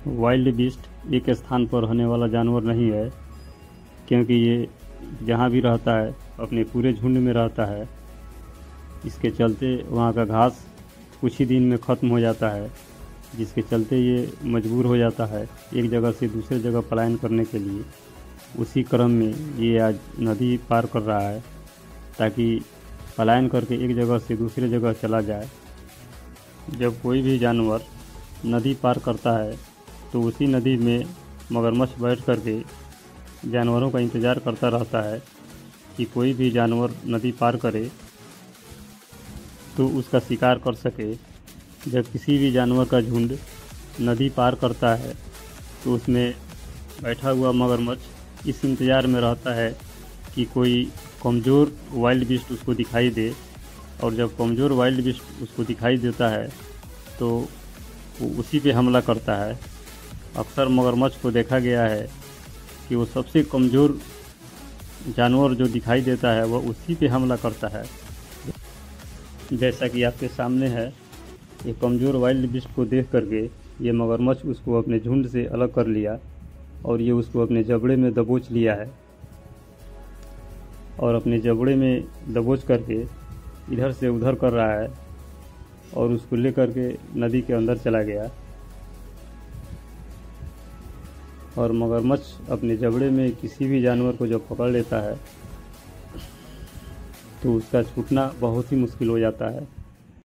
Wild beast एक स्थान पर रहने वाला जानवर नहीं है, क्योंकि ये जहाँ भी रहता है अपने पूरे झुंड में रहता है। इसके चलते वहाँ का घास कुछ ही दिन में ख़त्म हो जाता है, जिसके चलते ये मजबूर हो जाता है एक जगह से दूसरे जगह पलायन करने के लिए। उसी क्रम में ये आज नदी पार कर रहा है ताकि पलायन करके एक जगह से दूसरे जगह चला जाए। जब कोई भी जानवर नदी पार करता है तो उसी नदी में मगरमच्छ बैठ करके जानवरों का इंतज़ार करता रहता है कि कोई भी जानवर नदी पार करे तो उसका शिकार कर सके। जब किसी भी जानवर का झुंड नदी पार करता है तो उसमें बैठा हुआ मगरमच्छ इस इंतज़ार में रहता है कि कोई कमज़ोर वाइल्ड बीस्ट उसको दिखाई दे, और जब कमज़ोर वाइल्ड बीस्ट उसको दिखाई देता है तो वो उसी पे हमला करता है। अक्सर मगरमच्छ को देखा गया है कि वो सबसे कमज़ोर जानवर जो दिखाई देता है वह उसी पे हमला करता है। जैसा कि आपके सामने है, ये कमज़ोर वाइल्ड बीस्ट को देख करके ये मगरमच्छ उसको अपने झुंड से अलग कर लिया और ये उसको अपने जबड़े में दबोच लिया है, और अपने जबड़े में दबोच करके इधर से उधर कर रहा है और उसको लेकर के नदी के अंदर चला गया। और मगरमच्छ अपने जबड़े में किसी भी जानवर को जब पकड़ लेता है तो उसका छूटना बहुत ही मुश्किल हो जाता है।